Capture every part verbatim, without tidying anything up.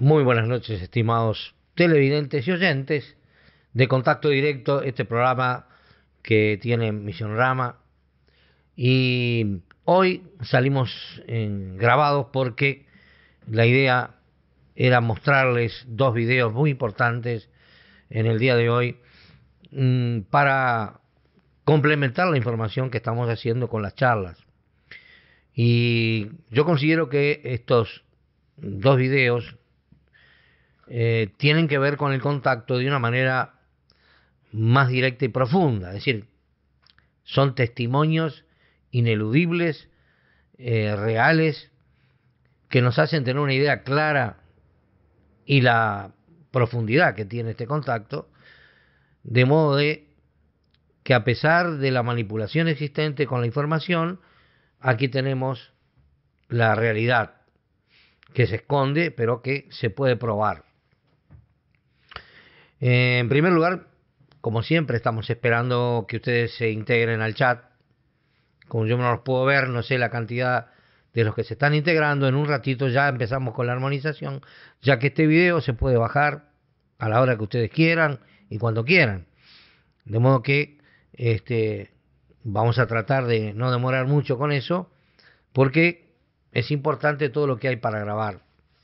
Muy buenas noches, estimados televidentes y oyentes de Contacto Directo, este programa que tiene Misión Rama. Y hoy salimos en grabados porque la idea era mostrarles dos videos muy importantes en el día de hoy mmm, para complementar la información que estamos haciendo con las charlas. Y yo considero que estos dos videos eh, tienen que ver con el contacto de una manera más directa y profunda, es decir, son testimonios ineludibles, eh, reales, que nos hacen tener una idea clara y la profundidad que tiene este contacto, de modo de que a pesar de la manipulación existente con la información, aquí tenemos la realidad que se esconde, pero que se puede probar. Eh, en primer lugar, como siempre, estamos esperando que ustedes se integren al chat. Como yo no los puedo ver, no sé la cantidad de los que se están integrando. En un ratito ya empezamos con la armonización, ya que este video se puede bajar a la hora que ustedes quieran y cuando quieran. De modo que este, vamos a tratar de no demorar mucho con eso, porque es importante todo lo que hay para grabar.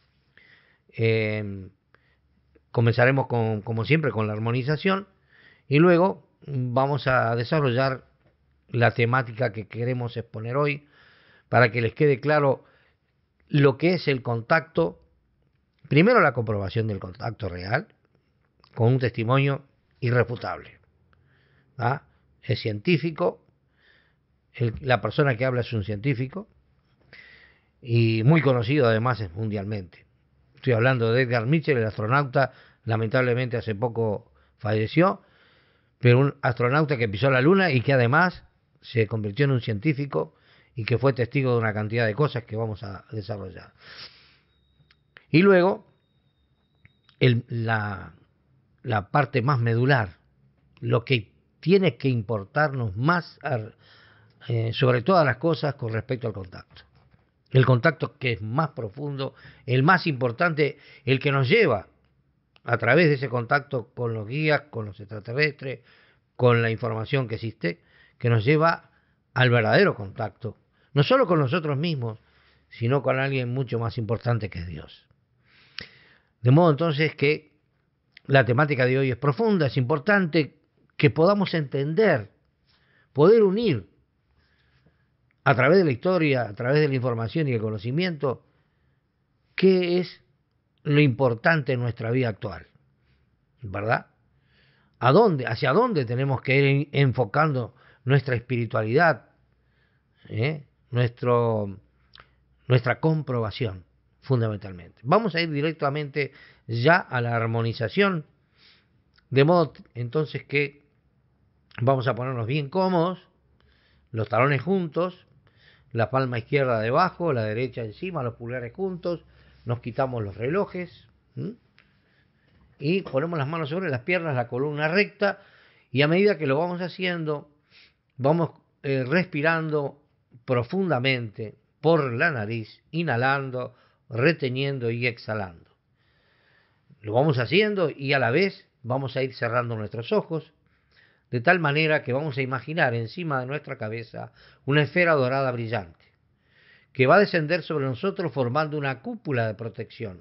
Eh, comenzaremos con, como siempre, con la armonización y luego vamos a desarrollar la temática que queremos exponer hoy para que les quede claro lo que es el contacto. Primero, la comprobación del contacto real con un testimonio irrefutable. ¿Ah? Es científico, el, la persona que habla es un científico y muy conocido además mundialmente. Estoy hablando de Edgar Mitchell, el astronauta, lamentablemente hace poco falleció, pero un astronauta que pisó la Luna y que además se convirtió en un científico y que fue testigo de una cantidad de cosas que vamos a desarrollar. Y luego, el, la, la parte más medular, lo que tiene que importarnos más, eh, sobre todas las cosas, con respecto al contacto. El contacto que es más profundo, el más importante, el que nos lleva a través de ese contacto con los guías, con los extraterrestres, con la información que existe, que nos lleva al verdadero contacto, no solo con nosotros mismos, sino con alguien mucho más importante que es Dios. De modo entonces que la temática de hoy es profunda, es importante que podamos entender, poder unir a través de la historia, a través de la información y el conocimiento, qué es lo importante en nuestra vida actual, ¿verdad? ¿A dónde, hacia dónde tenemos que ir enfocando nuestra espiritualidad, ¿eh? Nuestro, nuestra comprobación, fundamentalmente? Vamos a ir directamente ya a la armonización, de modo entonces que vamos a ponernos bien cómodos, los talones juntos, la palma izquierda debajo, la derecha encima, los pulgares juntos, nos quitamos los relojes, ¿m? y ponemos las manos sobre las piernas, la columna recta, y a medida que lo vamos haciendo, vamos eh, respirando profundamente por la nariz, inhalando, reteniendo y exhalando. Lo vamos haciendo y a la vez vamos a ir cerrando nuestros ojos, de tal manera que vamos a imaginar encima de nuestra cabeza una esfera dorada brillante, que va a descender sobre nosotros formando una cúpula de protección.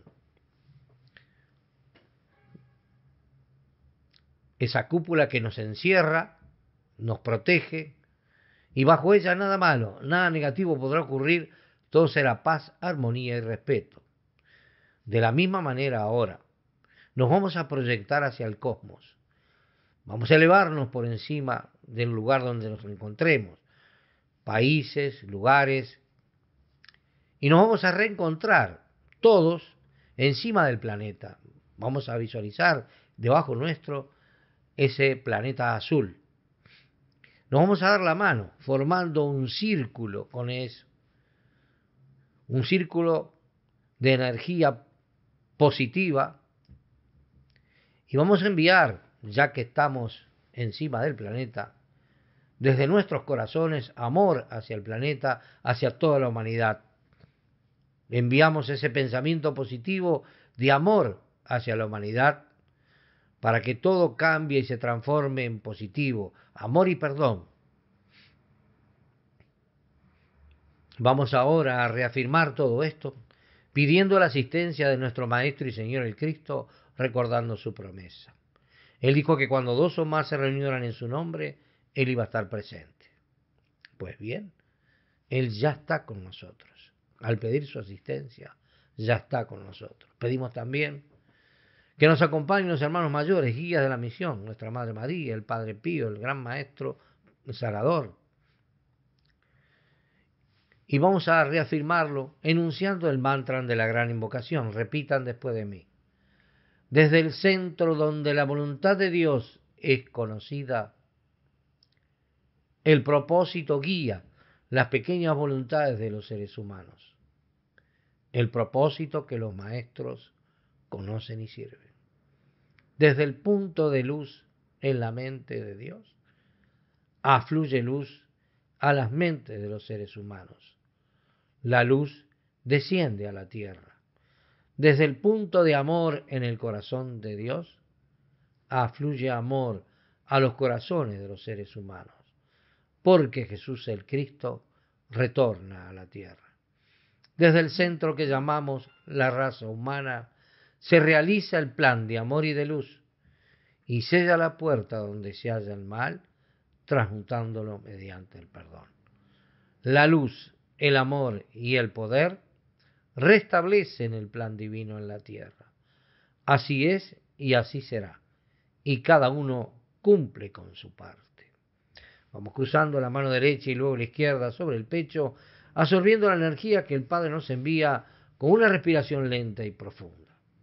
Esa cúpula que nos encierra, nos protege, y bajo ella nada malo, nada negativo podrá ocurrir, todo será paz, armonía y respeto. De la misma manera ahora, nos vamos a proyectar hacia el cosmos. Vamos a elevarnos por encima del lugar donde nos encontremos, países, lugares, y nos vamos a reencontrar todos encima del planeta. Vamos a visualizar debajo nuestro ese planeta azul. Nos vamos a dar la mano formando un círculo con eso, un círculo de energía positiva, y vamos a enviar, ya que estamos encima del planeta, desde nuestros corazones amor hacia el planeta, hacia toda la humanidad. enviamos ese pensamiento positivo de amor hacia la humanidad para que todo cambie y se transforme en positivo, amor y perdón. Vamos ahora a reafirmar todo esto, pidiendo la asistencia de nuestro Maestro y Señor el Cristo, recordando su promesa. Él dijo que cuando dos o más se reunieran en su nombre, Él iba a estar presente. Pues bien, Él ya está con nosotros. Al pedir su asistencia, ya está con nosotros. Pedimos también que nos acompañen los hermanos mayores, guías de la misión, nuestra Madre María, el Padre Pío, el Gran Maestro, el Salvador. Y vamos a reafirmarlo enunciando el mantra de la gran invocación. Repitan después de mí. Desde el centro donde la voluntad de Dios es conocida, el propósito guía las pequeñas voluntades de los seres humanos. El propósito que los maestros conocen y sirven. Desde el punto de luz en la mente de Dios, afluye luz a las mentes de los seres humanos. La luz desciende a la tierra. Desde el punto de amor en el corazón de Dios, afluye amor a los corazones de los seres humanos, porque Jesús el Cristo retorna a la tierra. Desde el centro que llamamos la raza humana, se realiza el plan de amor y de luz, y sella la puerta donde se halla el mal, transmutándolo mediante el perdón. La luz, el amor y el poder restablecen el plan divino en la tierra. Así es y así será, y cada uno cumple con su parte. Vamos cruzando la mano derecha y luego la izquierda sobre el pecho, absorbiendo la energía que el Padre nos envía con una respiración lenta y profunda.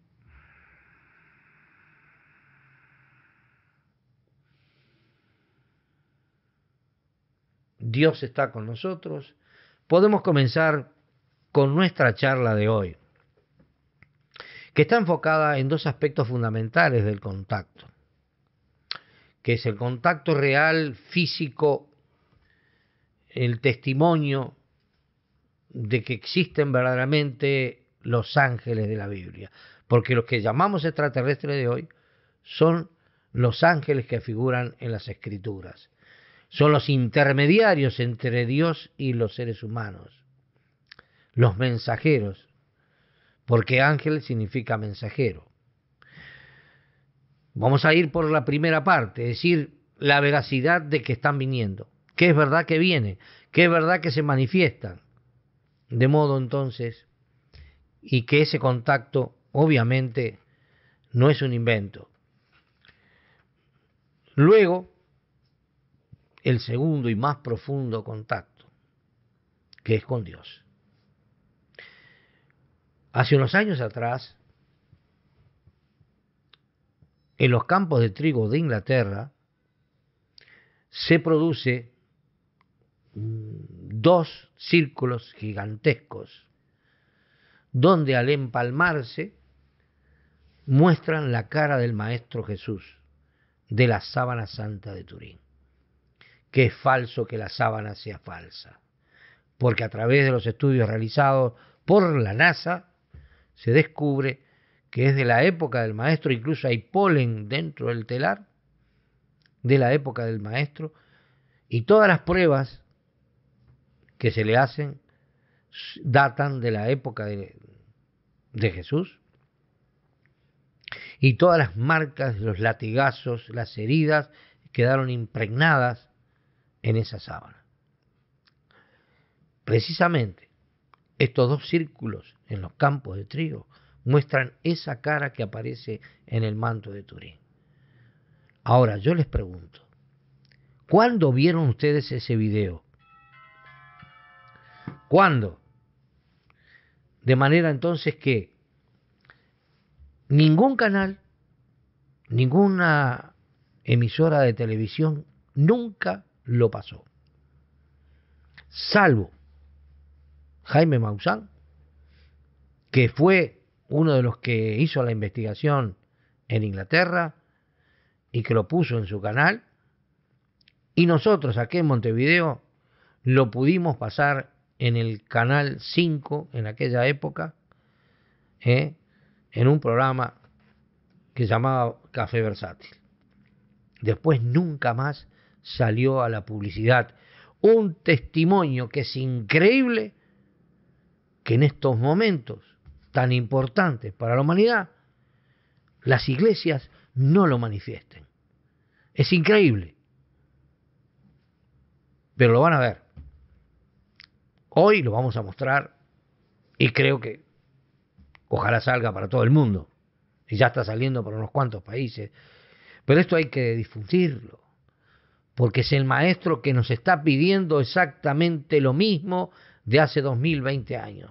Dios está con nosotros. Podemos comenzar con nuestra charla de hoy, que está enfocada en dos aspectos fundamentales del contacto, que es el contacto real, físico, el testimonio de que existen verdaderamente los ángeles de la Biblia, porque los que llamamos extraterrestres de hoy son los ángeles que figuran en las Escrituras. Son los intermediarios entre Dios y los seres humanos, los mensajeros, porque ángel significa mensajero. Vamos a ir por la primera parte, es decir, la veracidad de que están viniendo, que es verdad que vienen, que es verdad que se manifiestan. De modo entonces, y que ese contacto obviamente no es un invento. Luego, el segundo y más profundo contacto, que es con Dios. Hace unos años atrás, en los campos de trigo de Inglaterra, se produce dos círculos gigantescos, donde al empalmarse muestran la cara del Maestro Jesús de la sábana santa de Turín. Que es falso que la sábana sea falsa, porque a través de los estudios realizados por la NASA se descubre que es de la época del Maestro, incluso hay polen dentro del telar de la época del Maestro, y todas las pruebas que se le hacen datan de la época de, de Jesús, y todas las marcas, los latigazos, las heridas quedaron impregnadas en esa sábana. Precisamente estos dos círculos en los campos de trigo muestran esa cara que aparece en el manto de Turín. Ahora yo les pregunto, ¿cuándo vieron ustedes ese video? ¿Cuándo? De manera entonces que ningún canal, ninguna emisora de televisión nunca lo pasó, salvo Jaime Maussan, que fue uno de los que hizo la investigación en Inglaterra y que lo puso en su canal, y nosotros aquí en Montevideo lo pudimos pasar en el Canal cinco en aquella época, ¿eh? en un programa que llamaba Café Versátil. Después nunca más salió a la publicidad. Un testimonio que es increíble que en estos momentos tan importantes para la humanidad, las iglesias no lo manifiesten. Es increíble. Pero lo van a ver. Hoy lo vamos a mostrar y creo que ojalá salga para todo el mundo. Y ya está saliendo para unos cuantos países. Pero esto hay que difundirlo. Porque es el maestro que nos está pidiendo exactamente lo mismo de hace dos mil veinte años.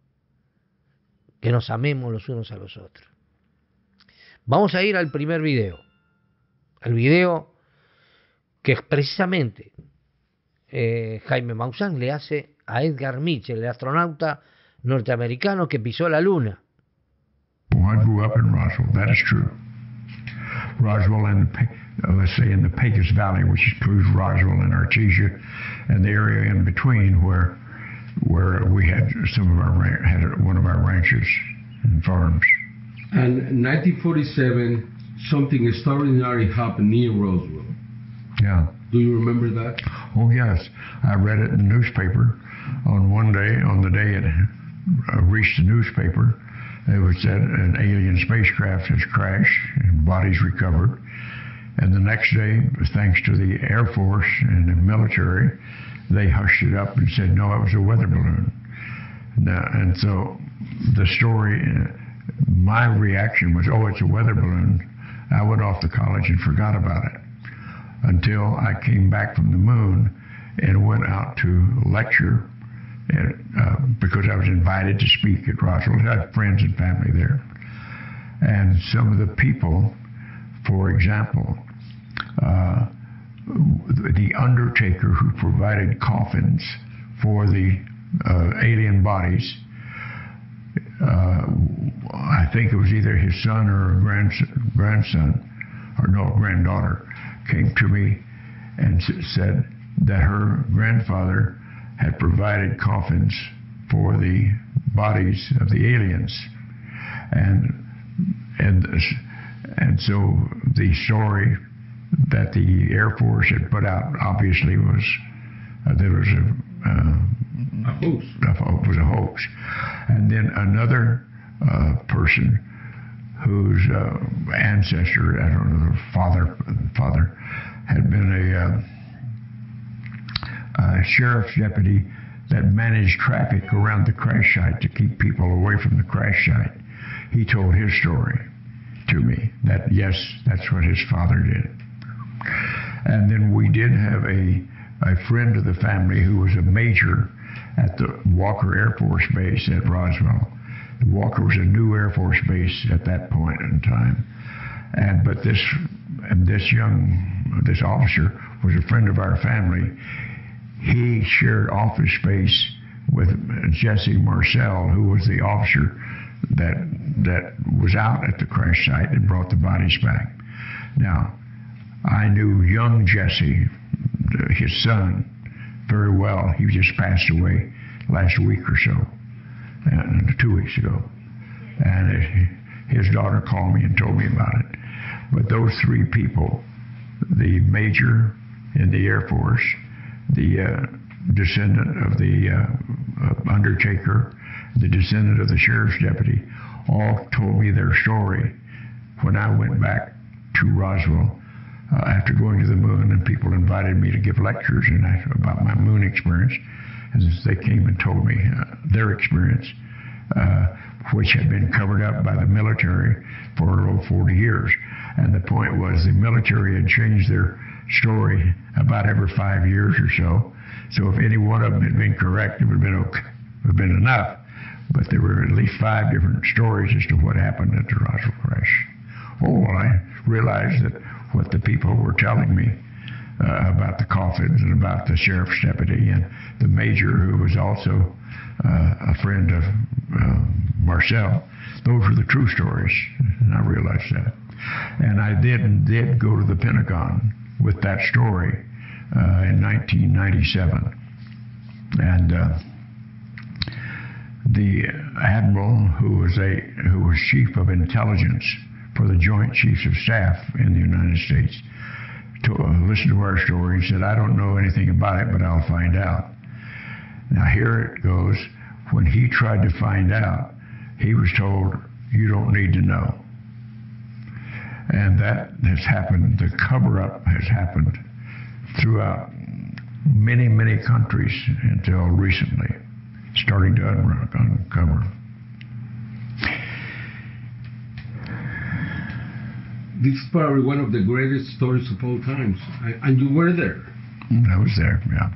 Que nos amemos los unos a los otros. Vamos a ir al primer video. El video que precisamente eh, Jaime Maussan le hace a Edgar Mitchell, el astronauta norteamericano que pisó la luna. Well, I grew up in Roswell, that is true. Roswell and, uh, let's say, in the Pecos Valley, which includes Roswell and Artesia, and the area in between where where we had some of our had one of our ranches and farms. And in nineteen forty-seven, something extraordinary happened near Roswell. Yeah. Do you remember that? Oh yes, I read it in the newspaper. On one day, on the day it uh, reached the newspaper, it was said an alien spacecraft has crashed and bodies recovered. And the next day, thanks to the Air Force and the military, they hushed it up and said, no, it was a weather balloon. Now, and so the story, my reaction was, oh, it's a weather balloon. I went off to college and forgot about it until I came back from the moon and went out to lecture and, uh, because I was invited to speak at Roswell. I had friends and family there. And some of the people, for example, uh, the undertaker who provided coffins for the uh, alien bodies, uh, I think it was either his son or a grandson, grandson or no, granddaughter, came to me and said that her grandfather had provided coffins for the bodies of the aliens. And and and so the story that the Air Force had put out obviously was uh, there was a, uh, a hoax. A, was a hoax. And then another uh, person whose uh, ancestor, I don't know, father, father had been a, uh, a sheriff's deputy that managed traffic around the crash site to keep people away from the crash site. He told his story to me, that yes, that's what his father did. And then we did have a, a friend of the family who was a major at the Walker Air Force Base at Roswell. Walker was a new Air Force base at that point in time. And but this and this young this officer was a friend of our family. He shared office space with Jesse Marcel, who was the officer that that was out at the crash site and brought the bodies back. Now, I knew young Jesse, his son, very well. He just passed away last week or so, and two weeks ago. And it, his daughter called me and told me about it. But those three people, the major in the Air Force, the uh, descendant of the uh, undertaker, the descendant of the sheriff's deputy, all told me their story when I went back to Roswell uh, after going to the moon, and people invited me to give lectures and I, about my moon experience. And they came and told me uh, their experience, uh, which had been covered up by the military for over forty years. And the point was the military had changed their story about every five years or so. So if any one of them had been correct, it would have been okay. It would have been enough. But there were at least five different stories as to what happened at the Roswell crash. Oh, well, I realized that what the people were telling me uh, about the coffins and about the sheriff's deputy and the major who was also uh, a friend of uh, Marcel, those were the true stories, and I realized that. And I did, did go to the Pentagon with that story uh, in nineteen ninety-seven. And uh, the admiral who was a who was chief of intelligence for the Joint Chiefs of Staff in the United States to uh, listen to our story and said, I don't know anything about it, but I'll find out. Now here it goes. When he tried to find out, he was told, you don't need to know. And that has happened, the cover-up has happened throughout many, many countries until recently, starting to uncover. This is probably one of the greatest stories of all times. I, and you were there. I was there, yeah.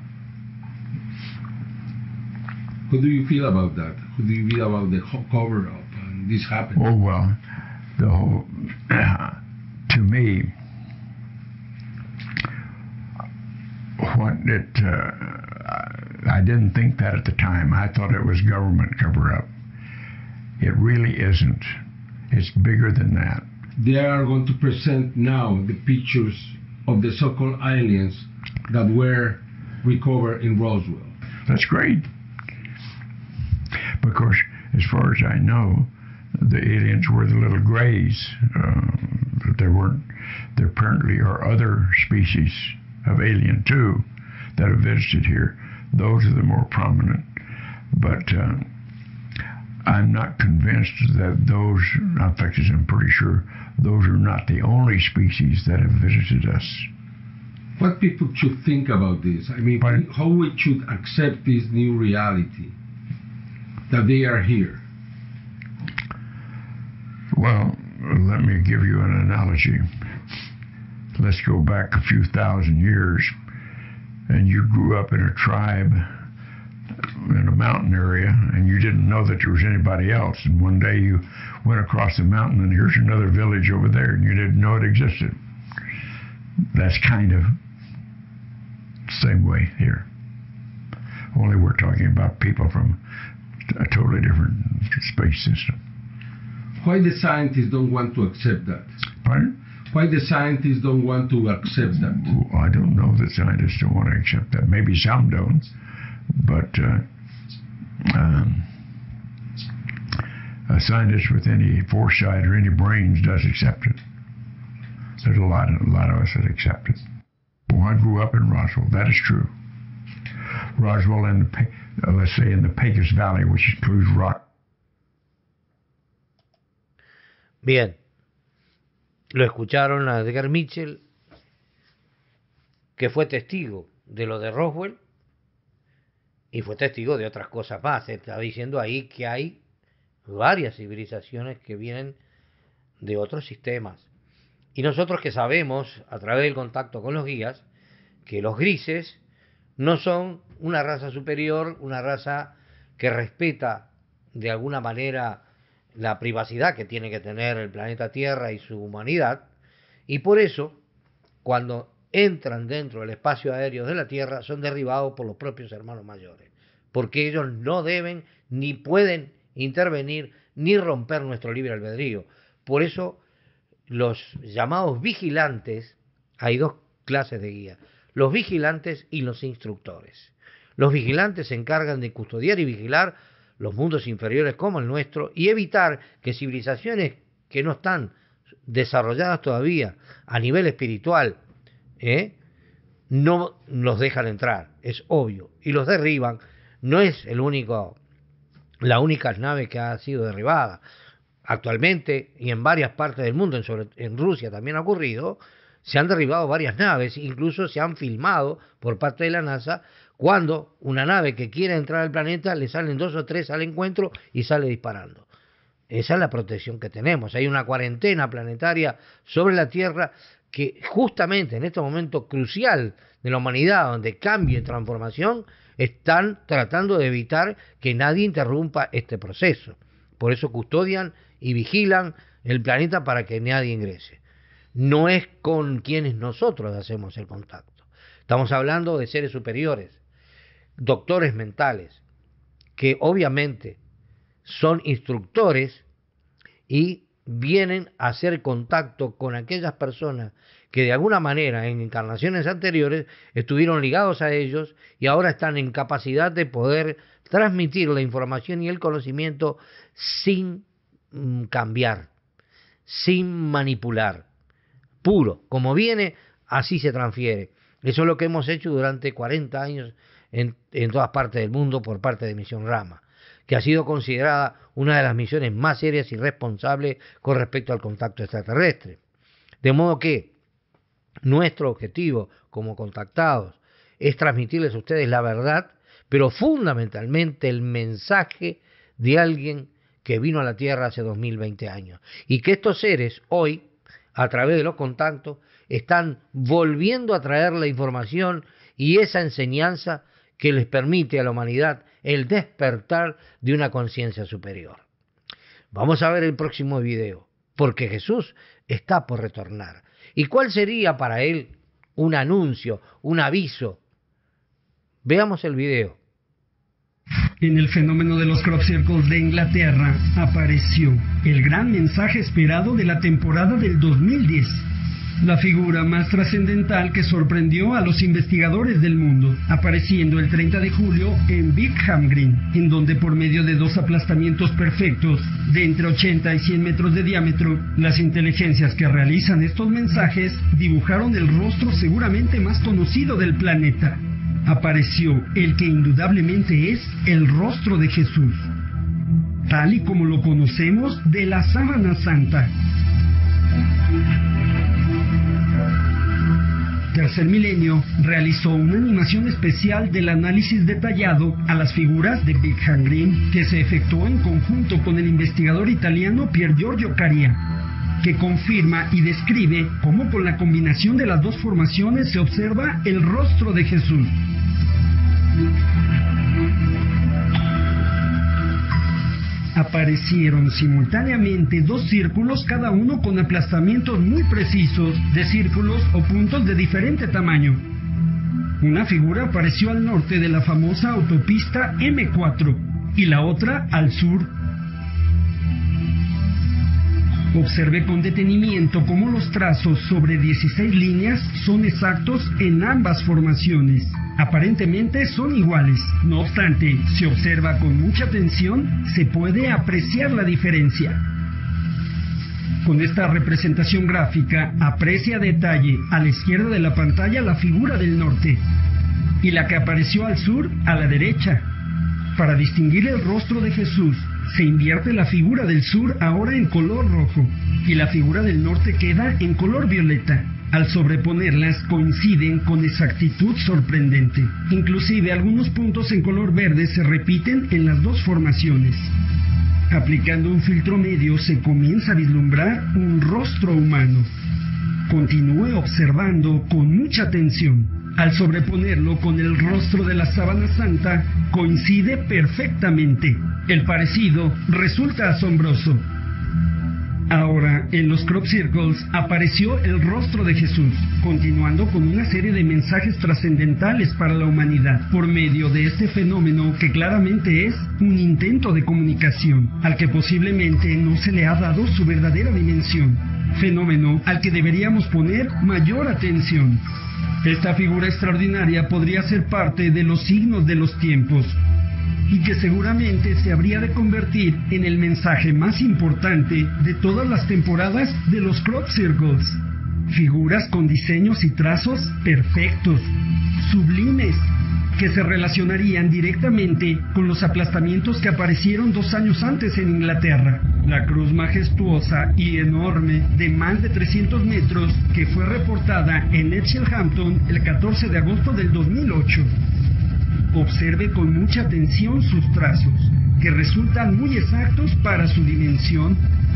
How do you feel about that? How do you feel about the cover-up and this happened? Oh, well, the whole, uh, to me, what it, uh, I didn't think that at the time. I thought it was government cover-up. It really isn't. It's bigger than that. They are going to present now the pictures of the so-called aliens that were recovered in Roswell. That's great. Because as far as I know, the aliens were the little grays. Uh, there weren't, there apparently are other species of alien too that have visited here. Those are the more prominent. But uh, I'm not convinced that those, in fact, I'm pretty sure those are not the only species that have visited us. What people should think about this? I mean, Pardon? How we should accept this new reality, that they are here? Well, let me give you an analogy. Let's go back a few thousand years, and you grew up in a tribe in a mountain area, and you didn't know that there was anybody else, and one day you went across the mountain and here's another village over there, and you didn't know it existed. That's kind of the same way here. Only we're talking about people from a totally different space system. Why the scientists don't want to accept that? Pardon? Why the scientists don't want to accept that? Well, I don't know that scientists don't want to accept that. Maybe some don't, but uh, um, a scientist with any foresight or any brains does accept it. There's a lot of, a lot of us that accept it. Well, I grew up in Roswell. That is true. Roswell, in the, uh, let's say in the Pecos Valley, which includes rock. Bien, lo escucharon a Edgar Mitchell, que fue testigo de lo de Roswell y fue testigo de otras cosas más. Se está diciendo ahí que hay varias civilizaciones que vienen de otros sistemas. Y nosotros que sabemos, a través del contacto con los guías, que los grises no son una raza superior, una raza que respeta de alguna manera la privacidad que tiene que tener el planeta Tierra y su humanidad, y por eso, cuando entran dentro del espacio aéreo de la Tierra, son derribados por los propios hermanos mayores, porque ellos no deben ni pueden intervenir ni romper nuestro libre albedrío. Por eso, los llamados vigilantes, hay dos clases de guía, los vigilantes y los instructores. Los vigilantes se encargan de custodiar y vigilar los mundos inferiores como el nuestro y evitar que civilizaciones que no están desarrolladas todavía a nivel espiritual ¿eh? no los dejan entrar, es obvio, y los derriban. No es el único, la única nave que ha sido derribada. Actualmente, y en varias partes del mundo, en, sobre, en Rusia también ha ocurrido, se han derribado varias naves, incluso se han filmado por parte de la NASA cuando una nave que quiere entrar al planeta le salen dos o tres al encuentro y sale disparando. Esa es la protección que tenemos. Hay una cuarentena planetaria sobre la Tierra que justamente en este momento crucial de la humanidad, donde cambio y transformación, están tratando de evitar que nadie interrumpa este proceso. Por eso custodian y vigilan el planeta para que nadie ingrese. No es con quienes nosotros hacemos el contacto. Estamos hablando de seres superiores, doctores mentales, que obviamente son instructores y vienen a hacer contacto con aquellas personas que de alguna manera en encarnaciones anteriores estuvieron ligados a ellos y ahora están en capacidad de poder transmitir la información y el conocimiento sin mm, cambiar, sin manipular, puro, como viene, así se transfiere. Eso es lo que hemos hecho durante cuarenta años en, en todas partes del mundo por parte de Misión Rama, que ha sido considerada una de las misiones más serias y responsables con respecto al contacto extraterrestre. De modo que nuestro objetivo como contactados es transmitirles a ustedes la verdad, pero fundamentalmente el mensaje de alguien que vino a la Tierra hace dos mil veinte años. Y que estos seres hoy, a través de los contactos, están volviendo a traer la información y esa enseñanza que les permite a la humanidad el despertar de una conciencia superior. Vamos a ver el próximo video, porque Jesús está por retornar. ¿Y cuál sería para él un anuncio, un aviso? Veamos el video. En el fenómeno de los crop circles de Inglaterra apareció el gran mensaje esperado de la temporada del dos mil diez. La figura más trascendental que sorprendió a los investigadores del mundo, apareciendo el treinta de julio en Bickham Green, en donde por medio de dos aplastamientos perfectos de entre ochenta y cien metros de diámetro, las inteligencias que realizan estos mensajes dibujaron el rostro seguramente más conocido del planeta. Apareció el que indudablemente es el rostro de Jesús, tal y como lo conocemos de la Sábana Santa. Tercer Milenio realizó una animación especial del análisis detallado a las figuras de Bickham Green que se efectuó en conjunto con el investigador italiano Pier Giorgio Caria, que confirma y describe cómo con la combinación de las dos formaciones se observa el rostro de Jesús. Aparecieron simultáneamente dos círculos, cada uno con aplastamientos muy precisos de círculos o puntos de diferente tamaño. Una figura apareció al norte de la famosa autopista eme cuatro y la otra al sur. Observe con detenimiento cómo los trazos sobre dieciséis líneas son exactos en ambas formaciones. Aparentemente son iguales. No obstante, si observa con mucha atención, se puede apreciar la diferencia. Con esta representación gráfica, aprecia a detalle a la izquierda de la pantalla la figura del norte y la que apareció al sur a la derecha. Para distinguir el rostro de Jesús, se invierte la figura del sur ahora en color rojo y la figura del norte queda en color violeta. Al sobreponerlas coinciden con exactitud sorprendente. Inclusive algunos puntos en color verde se repiten en las dos formaciones. Aplicando un filtro medio se comienza a vislumbrar un rostro humano. Continúe observando con mucha atención. Al sobreponerlo con el rostro de la Sábana Santa, coincide perfectamente. El parecido resulta asombroso. Ahora, en los crop circles apareció el rostro de Jesús, continuando con una serie de mensajes trascendentales para la humanidad, por medio de este fenómeno que claramente es un intento de comunicación, al que posiblemente no se le ha dado su verdadera dimensión, fenómeno al que deberíamos poner mayor atención. Esta figura extraordinaria podría ser parte de los signos de los tiempos, y que seguramente se habría de convertir en el mensaje más importante de todas las temporadas de los crop circles. Figuras con diseños y trazos perfectos, sublimes, que se relacionarían directamente con los aplastamientos que aparecieron dos años antes en Inglaterra. La cruz majestuosa y enorme de más de trescientos metros que fue reportada en Etchelhampton el catorce de agosto del dos mil ocho. Observe con mucha atención sus trazos, que resultan muy exactos para su dimensión.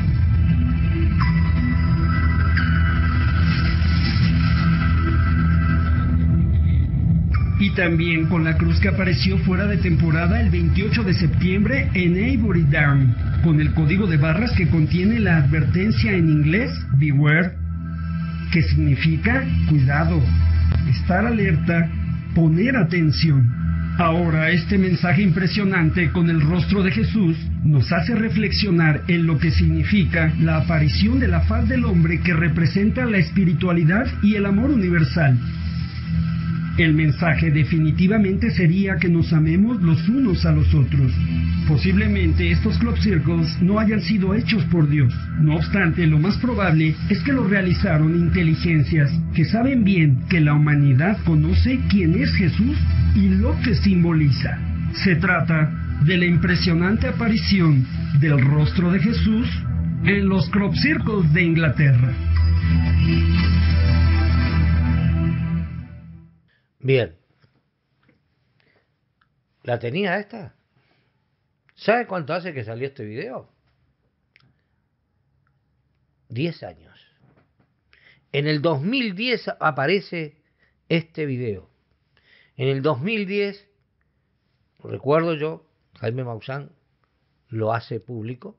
Y también con la cruz que apareció fuera de temporada el veintiocho de septiembre en Avebury Down, con el código de barras que contiene la advertencia en inglés Beware, que significa cuidado, estar alerta, poner atención. Ahora, este mensaje impresionante con el rostro de Jesús nos hace reflexionar en lo que significa la aparición de la faz del hombre que representa la espiritualidad y el amor universal. El mensaje definitivamente sería que nos amemos los unos a los otros. Posiblemente estos Club Circles no hayan sido hechos por Dios. No obstante, lo más probable es que los realizaron inteligencias que saben bien que la humanidad conoce quién es Jesús y lo que simboliza. Se trata de la impresionante aparición del rostro de Jesús en los Club Circles de Inglaterra. Bien. ¿La tenía esta? ¿Sabe cuánto hace que salió este video? Diez años. En el dos mil diez aparece este video. En el dos mil diez, recuerdo yo, Jaime Maussan lo hace público,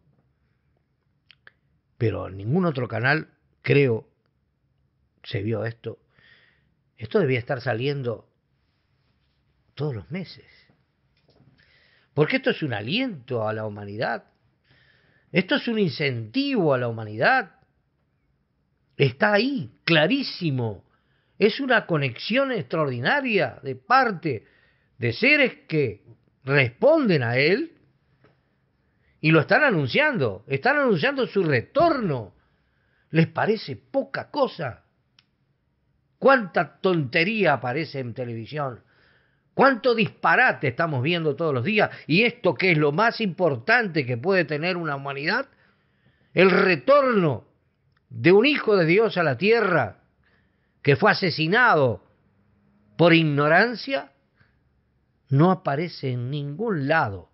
pero en ningún otro canal, creo, se vio esto. Esto debía estar saliendo todos los meses. Porque esto es un aliento a la humanidad. Esto es un incentivo a la humanidad. Está ahí, clarísimo. Es una conexión extraordinaria de parte de seres que responden a Él y lo están anunciando. Están anunciando su retorno. ¿Les parece poca cosa? ¿Cuánta tontería aparece en televisión? ¿Cuánto disparate estamos viendo todos los días? Y esto que es lo más importante que puede tener una humanidad, el retorno de un hijo de Dios a la tierra que fue asesinado por ignorancia, no aparece en ningún lado.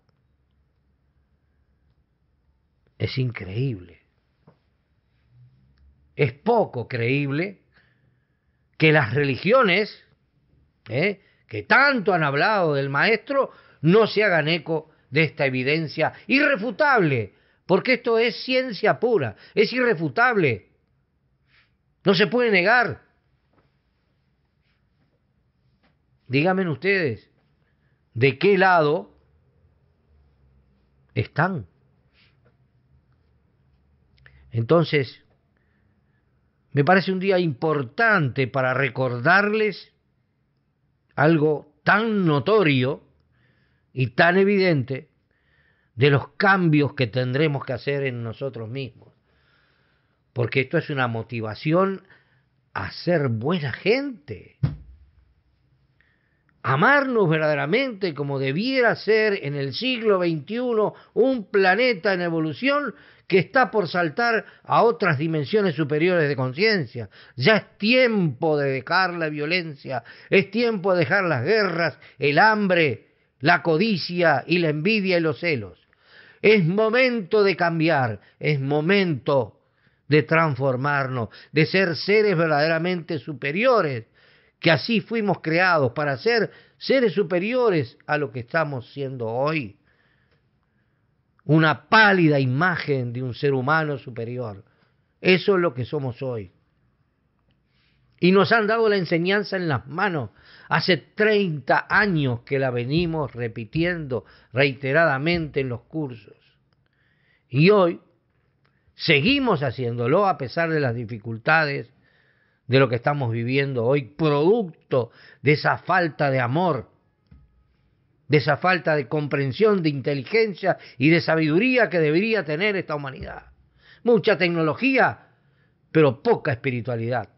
Es increíble. Es poco creíble que las religiones, ¿eh? que tanto han hablado del Maestro, no se hagan eco de esta evidencia irrefutable, porque esto es ciencia pura, es irrefutable, no se puede negar. Díganme ustedes, ¿de qué lado están? Entonces, me parece un día importante para recordarles algo tan notorio y tan evidente de los cambios que tendremos que hacer en nosotros mismos. Porque esto es una motivación a ser buena gente. Amarnos verdaderamente como debiera ser en el siglo veintiuno un planeta en evolución que está por saltar a otras dimensiones superiores de conciencia. Ya es tiempo de dejar la violencia, es tiempo de dejar las guerras, el hambre, la codicia y la envidia y los celos. Es momento de cambiar, es momento de transformarnos, de ser seres verdaderamente superiores, que así fuimos creados para ser seres superiores a lo que estamos siendo hoy. Una pálida imagen de un ser humano superior. Eso es lo que somos hoy. Y nos han dado la enseñanza en las manos. Hace treinta años que la venimos repitiendo reiteradamente en los cursos. Y hoy seguimos haciéndolo a pesar de las dificultades de lo que estamos viviendo hoy, producto de esa falta de amor, de esa falta de comprensión, de inteligencia y de sabiduría que debería tener esta humanidad. Mucha tecnología, pero poca espiritualidad.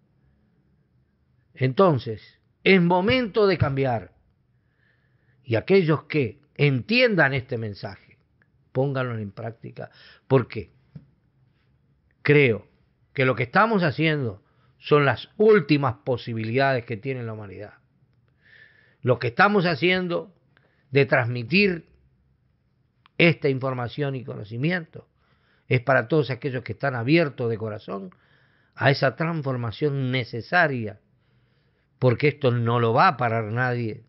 Entonces, es momento de cambiar. Y aquellos que entiendan este mensaje, pónganlo en práctica. ¿Por qué? Creo que lo que estamos haciendo son las últimas posibilidades que tiene la humanidad. Lo que estamos haciendo de transmitir esta información y conocimiento es para todos aquellos que están abiertos de corazón a esa transformación necesaria, porque esto no lo va a parar nadie,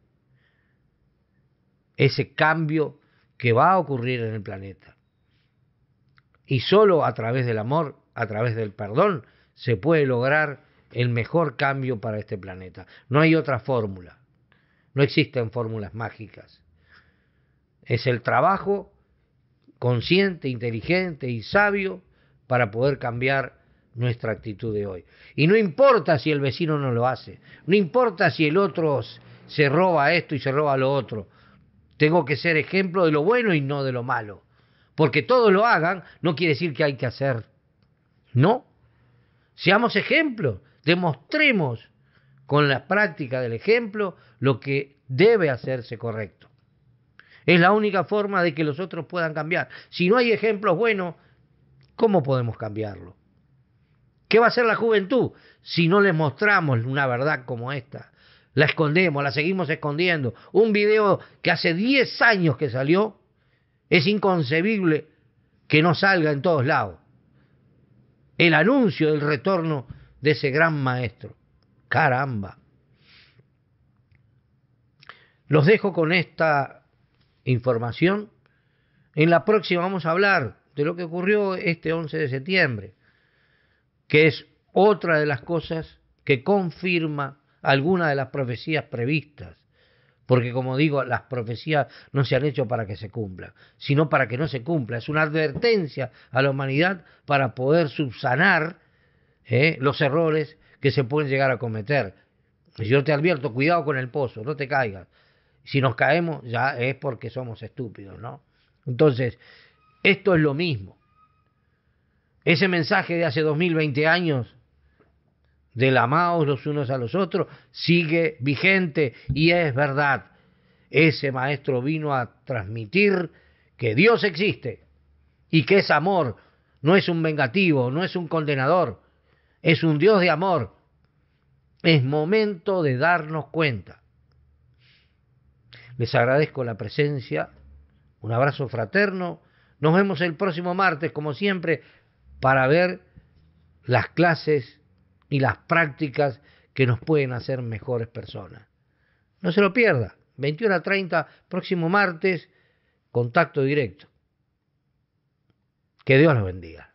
ese cambio que va a ocurrir en el planeta. Y solo a través del amor, a través del perdón, se puede lograr el mejor cambio para este planeta. No hay otra fórmula. No existen fórmulas mágicas. Es el trabajo consciente, inteligente y sabio para poder cambiar nuestra actitud de hoy. Y no importa si el vecino no lo hace, no importa si el otro se roba esto y se roba lo otro. Tengo que ser ejemplo de lo bueno y no de lo malo. Porque todos lo hagan no quiere decir que hay que hacer. No. Seamos ejemplos, demostremos con la práctica del ejemplo lo que debe hacerse correcto. Es la única forma de que los otros puedan cambiar. Si no hay ejemplos buenos, ¿cómo podemos cambiarlo? ¿Qué va a hacer la juventud si no les mostramos una verdad como esta? La escondemos, la seguimos escondiendo. Un video que hace diez años que salió, es inconcebible que no salga en todos lados. El anuncio del retorno de ese gran maestro. Caramba. Los dejo con esta información. En la próxima vamos a hablar de lo que ocurrió este once de septiembre, que es otra de las cosas que confirma algunas de las profecías previstas. Porque, como digo, las profecías no se han hecho para que se cumplan, sino para que no se cumplan. Es una advertencia a la humanidad para poder subsanar eh, los errores que se pueden llegar a cometer. Y yo te advierto, cuidado con el pozo, no te caigas. Si nos caemos ya es porque somos estúpidos, ¿no? Entonces, esto es lo mismo. Ese mensaje de hace dos mil veinte años del amaos los unos a los otros sigue vigente y es verdad. Ese maestro vino a transmitir que Dios existe y que es amor, no es un vengativo, no es un condenador, es un Dios de amor. Es momento de darnos cuenta. Les agradezco la presencia, un abrazo fraterno. Nos vemos el próximo martes, como siempre, para ver las clases y las prácticas que nos pueden hacer mejores personas. No se lo pierda, veintiuno a treinta, próximo martes, contacto directo. Que Dios los bendiga.